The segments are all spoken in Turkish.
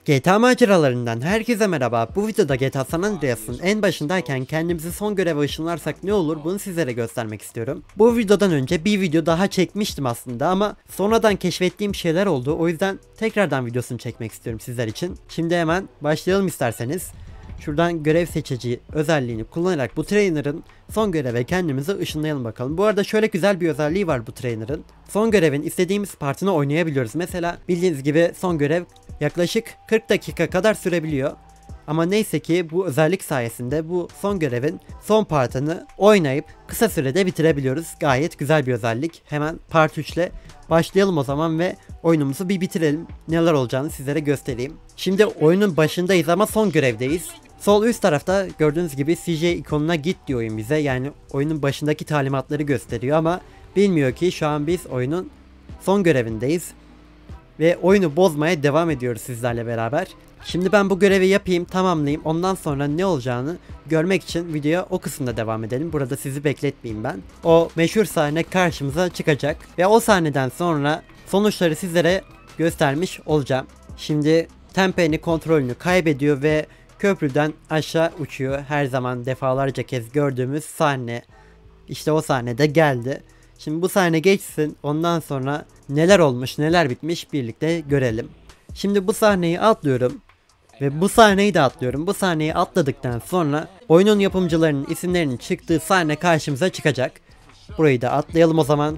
GTA maceralarından herkese merhaba. Bu videoda GTA San Andreas'ın en başındayken kendimizi son göreve ışınlarsak ne olur bunu sizlere göstermek istiyorum. Bu videodan önce bir video daha çekmiştim aslında ama sonradan keşfettiğim şeyler oldu. O yüzden tekrardan videosunu çekmek istiyorum sizler için. Şimdi hemen başlayalım isterseniz. Şuradan görev seçici özelliğini kullanarak bu trainer'ın son göreve kendimizi ışınlayalım bakalım. Bu arada şöyle güzel bir özelliği var bu trainer'ın. Son görevin istediğimiz partını oynayabiliyoruz. Mesela bildiğiniz gibi son görev yaklaşık 40 dakika kadar sürebiliyor. Ama neyse ki bu özellik sayesinde bu son görevin son partını oynayıp kısa sürede bitirebiliyoruz. Gayet güzel bir özellik. Hemen part 3 ile başlayalım o zaman ve oyunumuzu bir bitirelim. Neler olacağını sizlere göstereyim. Şimdi oyunun başındayız ama son görevdeyiz. Sol üst tarafta gördüğünüz gibi CJ ikonuna git diyor oyun bize. Yani oyunun başındaki talimatları gösteriyor ama bilmiyor ki şu an biz oyunun son görevindeyiz. Ve oyunu bozmaya devam ediyoruz sizlerle beraber. Şimdi ben bu görevi yapayım, tamamlayayım. Ondan sonra ne olacağını görmek için videoya o kısımda devam edelim. Burada sizi bekletmeyeyim ben. O meşhur sahne karşımıza çıkacak. Ve o sahneden sonra sonuçları sizlere göstermiş olacağım. Şimdi Tempe'nin kontrolünü kaybediyor ve köprüden aşağı uçuyor. Her zaman defalarca kez gördüğümüz sahne. İşte o sahnede geldi. Şimdi bu sahne geçsin, ondan sonra neler olmuş neler bitmiş birlikte görelim. Şimdi bu sahneyi atlıyorum ve bu sahneyi de atlıyorum. Bu sahneyi atladıktan sonra oyunun yapımcılarının isimlerinin çıktığı sahne karşımıza çıkacak. Burayı da atlayalım o zaman.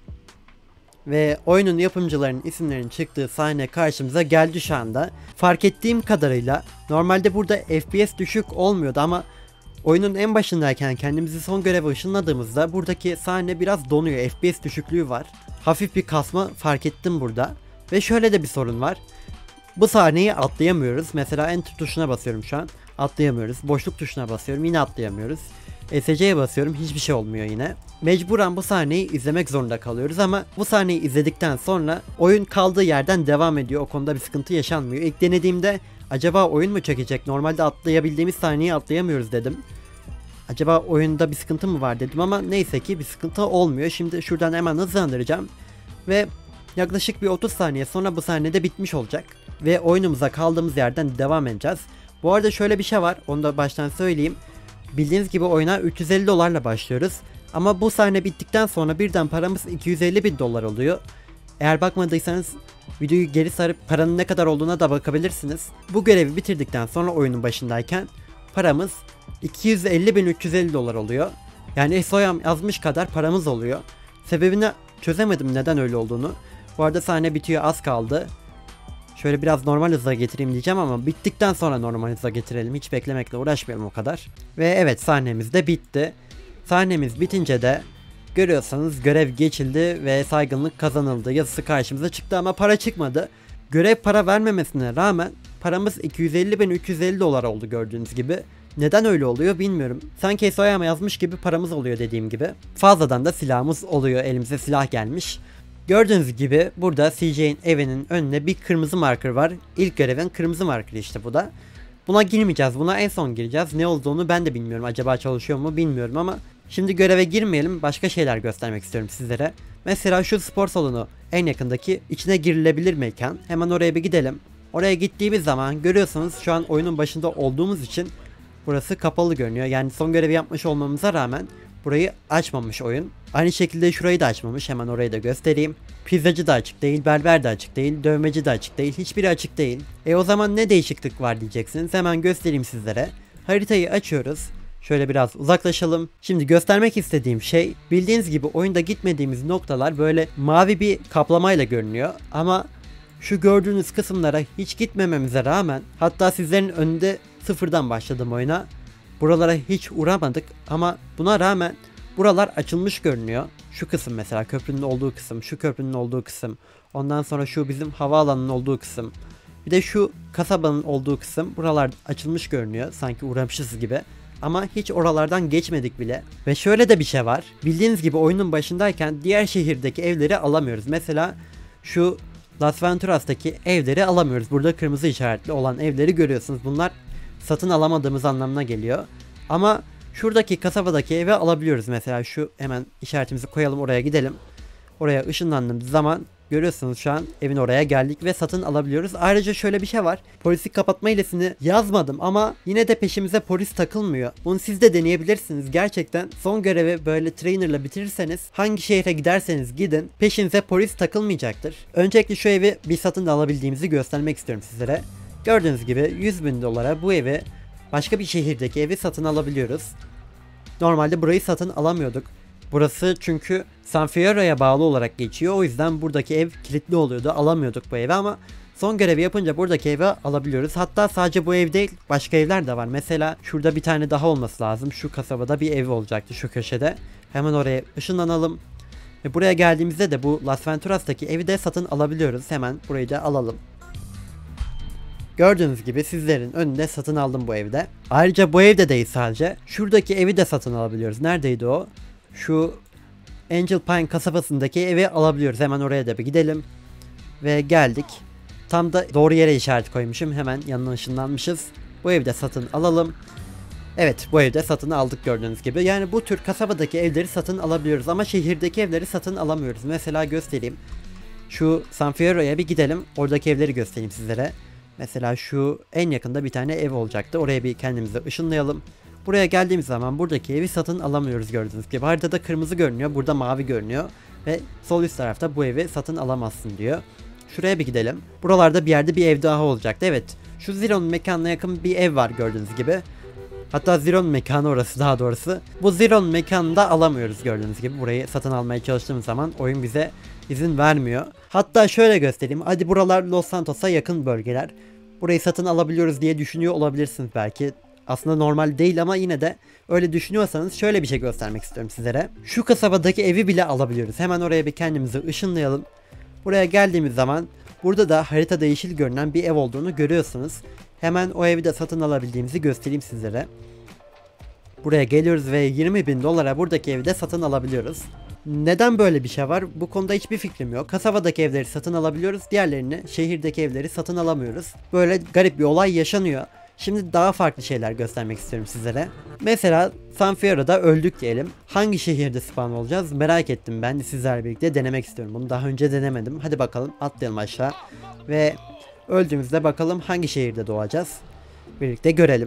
Ve oyunun yapımcılarının isimlerinin çıktığı sahne karşımıza geldi şu anda. Fark ettiğim kadarıyla normalde burada FPS düşük olmuyordu ama oyunun en başındayken kendimizi son göreve ışınladığımızda buradaki sahne biraz donuyor. FPS düşüklüğü var. Hafif bir kasma fark ettim burada. Ve şöyle de bir sorun var. Bu sahneyi atlayamıyoruz. Mesela Enter tuşuna basıyorum şu an. Atlayamıyoruz. Boşluk tuşuna basıyorum. Yine atlayamıyoruz. SC'ye basıyorum. Hiçbir şey olmuyor yine. Mecburen bu sahneyi izlemek zorunda kalıyoruz ama bu sahneyi izledikten sonra oyun kaldığı yerden devam ediyor. O konuda bir sıkıntı yaşanmıyor. İlk denediğimde acaba oyun mu çekecek? Normalde atlayabildiğimiz sahneyi atlayamıyoruz dedim. Acaba oyunda bir sıkıntı mı var dedim ama neyse ki bir sıkıntı olmuyor. Şimdi şuradan hemen hızlandıracağım. Ve yaklaşık bir 30 saniye sonra bu sahnede bitmiş olacak. Ve oyunumuza kaldığımız yerden devam edeceğiz. Bu arada şöyle bir şey var. Onu da baştan söyleyeyim. Bildiğiniz gibi oyuna 350 dolarla başlıyoruz. Ama bu sahne bittikten sonra birden paramız 250 bin dolar oluyor. Eğer bakmadıysanız videoyu geri sarıp paranın ne kadar olduğuna da bakabilirsiniz. Bu görevi bitirdikten sonra oyunun başındayken paramız 250.350 dolar oluyor. Yani SOYAM yazmış kadar paramız oluyor. Sebebini çözemedim neden öyle olduğunu. Bu arada sahne bitiyor, az kaldı. Şöyle biraz normal hıza getireyim diyeceğim ama bittikten sonra normal hıza getirelim. Hiç beklemekle uğraşmayalım o kadar. Ve evet, sahnemiz de bitti. Sahnemiz bitince de görüyorsanız görev geçildi ve saygınlık kazanıldı yazısı karşımıza çıktı ama para çıkmadı. Görev para vermemesine rağmen paramız 250.350 dolar oldu gördüğünüz gibi. Neden öyle oluyor bilmiyorum. Sanki SOYAM'a yazmış gibi paramız oluyor dediğim gibi. Fazladan da silahımız oluyor. Elimize silah gelmiş. Gördüğünüz gibi burada CJ'in evinin önüne bir kırmızı marker var. İlk görevin kırmızı markeri işte bu da. Buna girmeyeceğiz. Buna en son gireceğiz. Ne olduğunu ben de bilmiyorum. Acaba çalışıyor mu bilmiyorum ama şimdi göreve girmeyelim. Başka şeyler göstermek istiyorum sizlere. Mesela şu spor salonu en yakındaki içine girilebilir mekan. Hemen oraya bir gidelim. Oraya gittiğimiz zaman görüyorsunuz şu an oyunun başında olduğumuz için burası kapalı görünüyor. Yani son görevi yapmış olmamıza rağmen burayı açmamış oyun. Aynı şekilde şurayı da açmamış. Hemen orayı da göstereyim. Pizzacı da açık değil, berber de açık değil, dövmeci de açık değil. Hiçbiri açık değil. O zaman ne değişiklik var diyeceksiniz. Hemen göstereyim sizlere. Haritayı açıyoruz. Şöyle biraz uzaklaşalım. Şimdi göstermek istediğim şey, bildiğiniz gibi oyunda gitmediğimiz noktalar böyle mavi bir kaplamayla görünüyor. Ama şu gördüğünüz kısımlara hiç gitmememize rağmen, hatta sizlerin önünde sıfırdan başladım oyuna. Buralara hiç uğramadık ama buna rağmen buralar açılmış görünüyor. Şu kısım mesela köprünün olduğu kısım, şu köprünün olduğu kısım. Ondan sonra şu bizim havaalanının olduğu kısım. Bir de şu kasabanın olduğu kısım. Buralar açılmış görünüyor. Sanki uğramışız gibi. Ama hiç oralardan geçmedik bile. Ve şöyle de bir şey var. Bildiğiniz gibi oyunun başındayken diğer şehirdeki evleri alamıyoruz. Mesela şu Las Venturas'taki evleri alamıyoruz. Burada kırmızı işaretli olan evleri görüyorsunuz. Bunlar satın alamadığımız anlamına geliyor. Ama şuradaki kasabadaki evi alabiliyoruz. Mesela şu hemen işaretimizi koyalım, oraya gidelim. Oraya ışınlandığımız zaman görüyorsunuz şu an evin oraya geldik ve satın alabiliyoruz. Ayrıca şöyle bir şey var. Polisi kapatma hilesini yazmadım ama yine de peşimize polis takılmıyor. Bunu siz de deneyebilirsiniz. Gerçekten son görevi böyle trainerla bitirirseniz hangi şehre giderseniz gidin peşinize polis takılmayacaktır. Öncelikle şu evi bir satın alabildiğimizi göstermek istiyorum sizlere. Gördüğünüz gibi 100.000 dolara bu evi, başka bir şehirdeki evi satın alabiliyoruz. Normalde burayı satın alamıyorduk. Burası çünkü San Fierro'ya bağlı olarak geçiyor. O yüzden buradaki ev kilitli oluyordu. Alamıyorduk bu evi ama son görevi yapınca buradaki evi alabiliyoruz. Hatta sadece bu ev değil, başka evler de var. Mesela şurada bir tane daha olması lazım. Şu kasabada bir ev olacaktı şu köşede. Hemen oraya ışınlanalım. Ve buraya geldiğimizde de bu Las Venturas'taki evi de satın alabiliyoruz. Hemen burayı da alalım. Gördüğünüz gibi sizlerin önünde satın aldım bu evde. Ayrıca bu evde değil sadece. Şuradaki evi de satın alabiliyoruz. Neredeydi o? Şu Angel Pine kasabasındaki evi alabiliyoruz. Hemen oraya da bir gidelim. Ve geldik. Tam da doğru yere işaret koymuşum. Hemen yanına ışınlanmışız. Bu evi de satın alalım. Evet, bu evde satın aldık gördüğünüz gibi. Yani bu tür kasabadaki evleri satın alabiliyoruz ama şehirdeki evleri satın alamıyoruz. Mesela göstereyim. Şu San Fierro'ya bir gidelim. Oradaki evleri göstereyim sizlere. Mesela şu en yakında bir tane ev olacaktı. Oraya bir kendimizi ışınlayalım. Buraya geldiğimiz zaman buradaki evi satın alamıyoruz gördüğünüz gibi. Haritada kırmızı görünüyor. Burada mavi görünüyor. Ve sol üst tarafta bu evi satın alamazsın diyor. Şuraya bir gidelim. Buralarda bir yerde bir ev daha olacaktı. Evet. Şu Zero'nun mekanına yakın bir ev var gördüğünüz gibi. Hatta Zero'nun mekanı orası daha doğrusu. Bu Zero'nun mekanını da alamıyoruz gördüğünüz gibi. Burayı satın almaya çalıştığımız zaman oyun bize izin vermiyor. Hatta şöyle göstereyim. Hadi buralar Los Santos'a yakın bölgeler. Burayı satın alabiliyoruz diye düşünüyor olabilirsiniz belki. Aslında normal değil ama yine de öyle düşünüyorsanız şöyle bir şey göstermek istiyorum sizlere. Şu kasabadaki evi bile alabiliyoruz. Hemen oraya bir kendimizi ışınlayalım. Buraya geldiğimiz zaman burada da haritada yeşil görünen bir ev olduğunu görüyorsunuz. Hemen o evi de satın alabildiğimizi göstereyim sizlere. Buraya geliyoruz ve 20.000 dolara buradaki evi de satın alabiliyoruz. Neden böyle bir şey var? Bu konuda hiçbir fikrim yok. Kasabadaki evleri satın alabiliyoruz. Diğerlerini, şehirdeki evleri satın alamıyoruz. Böyle garip bir olay yaşanıyor. Şimdi daha farklı şeyler göstermek istiyorum sizlere. Mesela San Fierro'da öldük diyelim. Hangi şehirde spawn olacağız merak ettim, ben de sizlerle birlikte denemek istiyorum. Bunu daha önce denemedim. Hadi bakalım atlayalım aşağı. Ve öldüğümüzde bakalım hangi şehirde doğacağız. Birlikte görelim.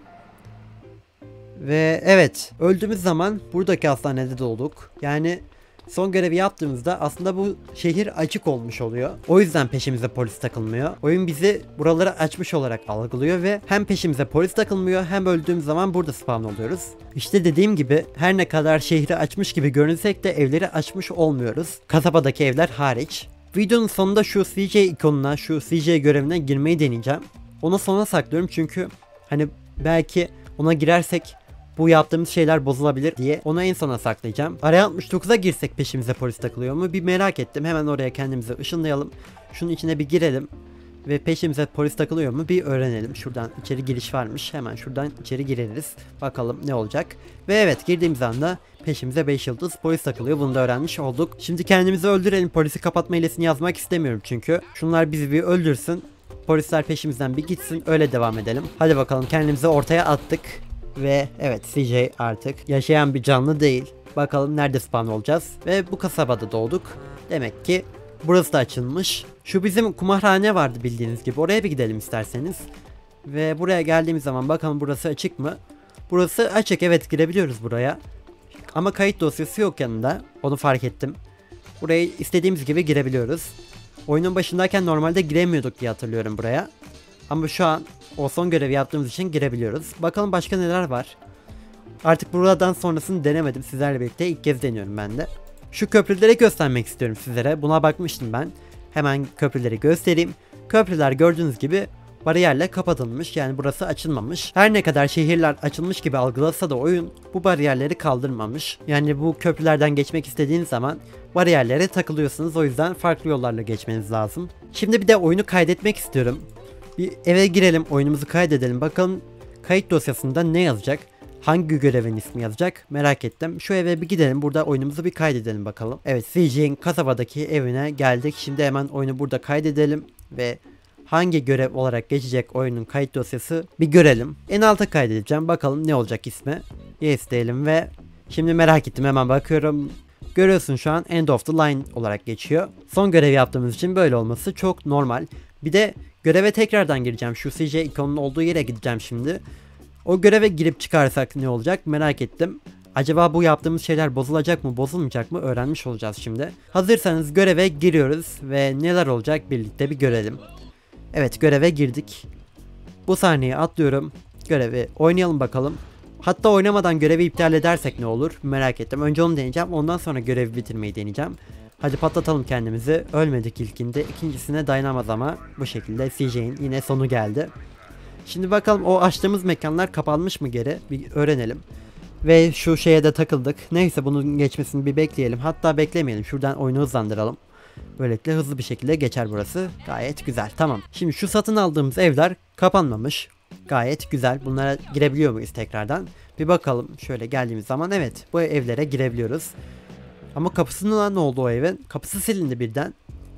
Ve evet, öldüğümüz zaman buradaki hastanede doğduk. Yani son görevi yaptığımızda aslında bu şehir açık olmuş oluyor. O yüzden peşimize polis takılmıyor. Oyun bizi buraları açmış olarak algılıyor ve hem peşimize polis takılmıyor hem öldüğümüz zaman burada spawn oluyoruz. İşte dediğim gibi her ne kadar şehri açmış gibi görünsek de evleri açmış olmuyoruz. Kasabadaki evler hariç. Videonun sonunda şu CJ ikonuna, şu CJ görevine girmeyi deneyeceğim. Onu sona saklıyorum çünkü hani belki ona girersek bu yaptığımız şeyler bozulabilir diye onu en sona saklayacağım. Araya 69'a girsek peşimize polis takılıyor mu bir merak ettim. Hemen oraya kendimizi ışınlayalım. Şunun içine bir girelim. Ve peşimize polis takılıyor mu bir öğrenelim. Şuradan içeri giriş varmış. Hemen şuradan içeri gireriz. Bakalım ne olacak. Ve evet, girdiğimiz anda peşimize 5 yıldız polis takılıyor. Bunu da öğrenmiş olduk. Şimdi kendimizi öldürelim. Polisi kapatma hilesini yazmak istemiyorum çünkü. Şunlar bizi bir öldürsün. Polisler peşimizden bir gitsin. Öyle devam edelim. Hadi bakalım, kendimizi ortaya attık. Ve evet, CJ artık yaşayan bir canlı değil. Bakalım nerede spawn olacağız. Ve bu kasabada doğduk. Demek ki burası da açılmış. Şu bizim kumarhane vardı bildiğiniz gibi. Oraya bir gidelim isterseniz. Ve buraya geldiğimiz zaman bakalım burası açık mı? Burası açık, evet, girebiliyoruz buraya. Ama kayıt dosyası yok yanında. Onu fark ettim. Buraya istediğimiz gibi girebiliyoruz. Oyunun başındayken normalde giremiyorduk diye hatırlıyorum buraya. Ama şu an o son görevi yaptığımız için girebiliyoruz. Bakalım başka neler var. Artık buradan sonrasını denemedim. Sizlerle birlikte ilk kez deniyorum ben de. Şu köprüleri göstermek istiyorum sizlere. Buna bakmıştım ben. Hemen köprüleri göstereyim. Köprüler gördüğünüz gibi bariyerle kapatılmış. Yani burası açılmamış. Her ne kadar şehirler açılmış gibi algılasa da oyun bu bariyerleri kaldırmamış. Yani bu köprülerden geçmek istediğiniz zaman bariyerlere takılıyorsunuz. O yüzden farklı yollarla geçmeniz lazım. Şimdi bir de oyunu kaydetmek istiyorum. Bir eve girelim, oyunumuzu kaydedelim. Bakalım kayıt dosyasında ne yazacak? Hangi görevin ismi yazacak? Merak ettim. Şu eve bir gidelim. Burada oyunumuzu bir kaydedelim bakalım. Evet, CJ'in kasabadaki evine geldik. Şimdi hemen oyunu burada kaydedelim. Ve hangi görev olarak geçecek oyunun kayıt dosyası bir görelim. En alta kaydedeceğim. Bakalım ne olacak ismi. Yes diyelim ve şimdi merak ettim, hemen bakıyorum. Görüyorsun şu an end of the line olarak geçiyor. Son görev yaptığımız için böyle olması çok normal. Bir de göreve tekrardan gireceğim. Şu CJ ikonunun olduğu yere gideceğim şimdi. O göreve girip çıkarsak ne olacak merak ettim. Acaba bu yaptığımız şeyler bozulacak mı bozulmayacak mı öğrenmiş olacağız şimdi. Hazırsanız göreve giriyoruz ve neler olacak birlikte bir görelim. Evet, göreve girdik. Bu sahneyi atlıyorum. Görevi oynayalım bakalım. Hatta oynamadan görevi iptal edersek ne olur merak ettim. Önce onu deneyeceğim, ondan sonra görevi bitirmeyi deneyeceğim. Hadi patlatalım kendimizi. Ölmedik ilkinde. İkincisine dayanamaz ama bu şekilde CJ'in yine sonu geldi. Şimdi bakalım o açtığımız mekanlar kapanmış mı geri? Bir öğrenelim. Ve şu şeye de takıldık. Neyse bunun geçmesini bir bekleyelim. Hatta beklemeyelim. Şuradan oyunu hızlandıralım. Böylelikle hızlı bir şekilde geçer burası. Gayet güzel. Tamam. Şimdi şu satın aldığımız evler kapanmamış. Gayet güzel. Bunlara girebiliyor muyuz tekrardan? Bir bakalım. Şöyle geldiğimiz zaman evet. Bu evlere girebiliyoruz. Ama kapısına ne oldu o evin? Kapısı silindi birden.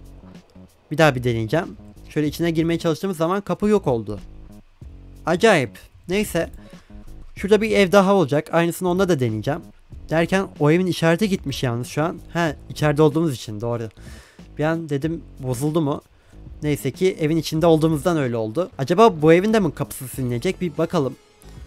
Bir daha bir deneyeceğim. Şöyle içine girmeye çalıştığımız zaman kapı yok oldu. Acayip. Neyse. Şurada bir ev daha olacak. Aynısını onda da deneyeceğim. Derken o evin işareti gitmiş yalnız şu an. He, içeride olduğumuz için doğru. Bir an dedim bozuldu mu? Neyse ki evin içinde olduğumuzdan öyle oldu. Acaba bu evin de mi kapısı silinecek bir bakalım.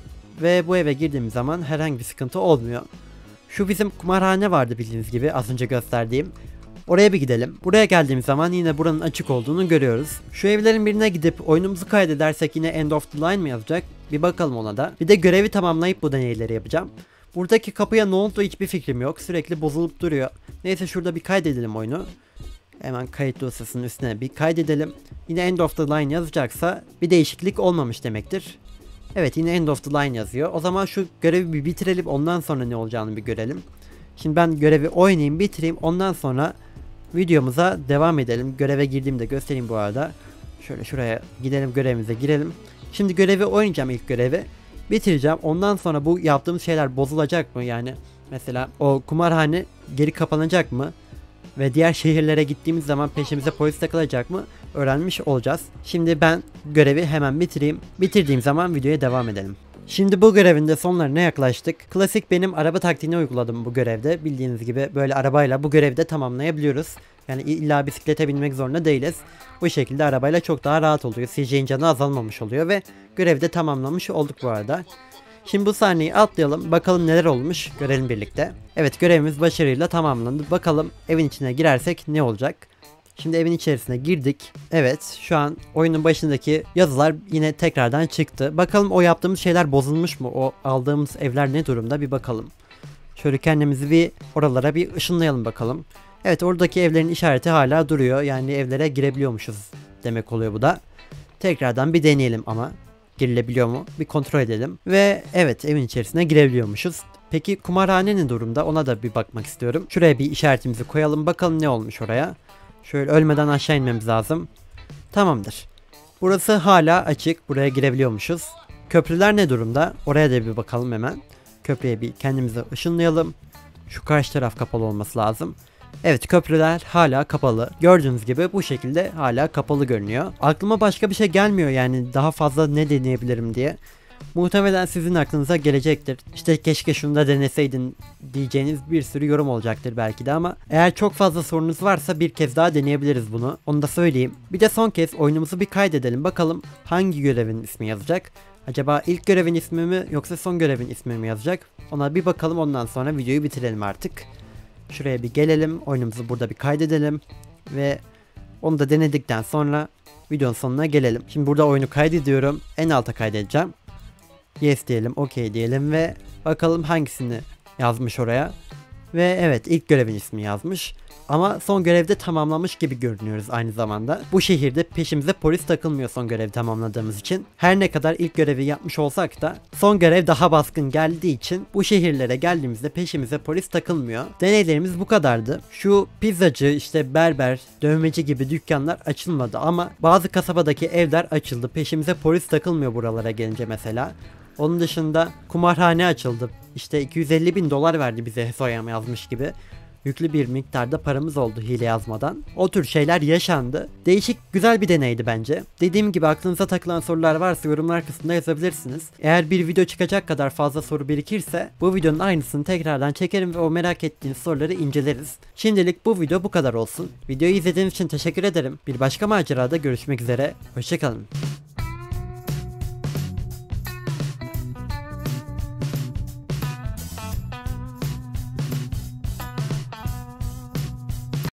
Ve bu eve girdiğimiz zaman herhangi bir sıkıntı olmuyor. Şu bizim kumarhane vardı bildiğiniz gibi az önce gösterdiğim. Oraya bir gidelim. Buraya geldiğimiz zaman yine buranın açık olduğunu görüyoruz. Şu evlerin birine gidip oyunumuzu kaydedersek yine end of the line mi yazacak? Bir bakalım ona da. Bir de görevi tamamlayıp bu deneyleri yapacağım. Buradaki kapıya ne oldu hiçbir fikrim yok. Sürekli bozulup duruyor. Neyse şurada bir kaydedelim oyunu. Hemen kayıt dosyasının üstüne bir kaydedelim. Yine end of the line yazacaksa bir değişiklik olmamış demektir. Evet, yine end of the line yazıyor. O zaman şu görevi bir bitirelim, ondan sonra ne olacağını bir görelim. Şimdi ben görevi oynayayım, bitireyim, ondan sonra videomuza devam edelim. Göreve girdiğimde göstereyim bu arada. Şöyle şuraya gidelim, görevimize girelim. Şimdi görevi oynayacağım, ilk görevi bitireceğim. Ondan sonra bu yaptığımız şeyler bozulacak mı? Yani mesela o kumarhane geri kapanacak mı? Ve diğer şehirlere gittiğimiz zaman peşimize polis takılacak mı? Öğrenmiş olacağız. Şimdi ben görevi hemen bitireyim. Bitirdiğim zaman videoya devam edelim. Şimdi bu görevin de sonlarına yaklaştık. Klasik benim araba taktiğini uyguladım bu görevde. Bildiğiniz gibi böyle arabayla bu görevi de tamamlayabiliyoruz. Yani illa bisiklete binmek zorunda değiliz. Bu şekilde arabayla çok daha rahat oluyor. CJ'in canı azalmamış oluyor ve görevi de tamamlamış olduk bu arada. Şimdi bu sahneyi atlayalım. Bakalım neler olmuş. Görelim birlikte. Evet, görevimiz başarıyla tamamlandı. Bakalım evin içine girersek ne olacak? Şimdi evin içerisine girdik. Evet, şu an oyunun başındaki yazılar yine tekrardan çıktı. Bakalım o yaptığımız şeyler bozulmuş mu? O aldığımız evler ne durumda bir bakalım. Şöyle kendimizi bir oralara bir ışınlayalım bakalım. Evet, oradaki evlerin işareti hala duruyor. Yani evlere girebiliyormuşuz demek oluyor bu da. Tekrardan bir deneyelim ama. Girilebiliyor mu? Bir kontrol edelim. Ve evet, evin içerisine girebiliyormuşuz. Peki kumarhane ne durumda? Ona da bir bakmak istiyorum. Şuraya bir işaretimizi koyalım. Bakalım ne olmuş oraya. Şöyle ölmeden aşağı inmemiz lazım. Tamamdır. Burası hala açık. Buraya girebiliyormuşuz. Köprüler ne durumda? Oraya da bir bakalım hemen. Köprüye bir kendimizi ışınlayalım. Şu karşı taraf kapalı olması lazım. Evet, köprüler hala kapalı. Gördüğünüz gibi bu şekilde hala kapalı görünüyor. Aklıma başka bir şey gelmiyor yani daha fazla ne deneyebilirim diye. Muhtemelen sizin aklınıza gelecektir. İşte keşke şunu da deneseydin diyeceğiniz bir sürü yorum olacaktır belki de ama eğer çok fazla sorunuz varsa bir kez daha deneyebiliriz bunu. Onu da söyleyeyim. Bir de son kez oyunumuzu bir kaydedelim. Bakalım hangi görevin ismi yazacak. Acaba ilk görevin ismi mi yoksa son görevin ismi mi yazacak? Ona bir bakalım, ondan sonra videoyu bitirelim artık. Şuraya bir gelelim. Oyunumuzu burada bir kaydedelim. Ve onu da denedikten sonra videonun sonuna gelelim. Şimdi burada oyunu kaydediyorum. En alta kaydedeceğim. Yes diyelim, OK diyelim ve bakalım hangisini yazmış oraya. Ve evet, ilk görevin ismini yazmış. Ama son görevde tamamlamış gibi görünüyoruz aynı zamanda. Bu şehirde peşimize polis takılmıyor son görevi tamamladığımız için. Her ne kadar ilk görevi yapmış olsak da son görev daha baskın geldiği için bu şehirlere geldiğimizde peşimize polis takılmıyor. Deneylerimiz bu kadardı. Şu pizzacı, işte berber, dövmeci gibi dükkanlar açılmadı ama bazı kasabadaki evler açıldı. Peşimize polis takılmıyor buralara gelince mesela. Onun dışında kumarhane açıldı. İşte 250.000 dolar verdi bize Soyam yazmış gibi. yüklü bir miktarda paramız oldu hile yazmadan. O tür şeyler yaşandı. Değişik, güzel bir deneydi bence. Dediğim gibi aklınıza takılan sorular varsa yorumlar kısmında yazabilirsiniz. Eğer bir video çıkacak kadar fazla soru birikirse bu videonun aynısını tekrardan çekerim ve o merak ettiğiniz soruları inceleriz. Şimdilik bu video bu kadar olsun. Videoyu izlediğiniz için teşekkür ederim. Bir başka macerada görüşmek üzere. Hoşçakalın.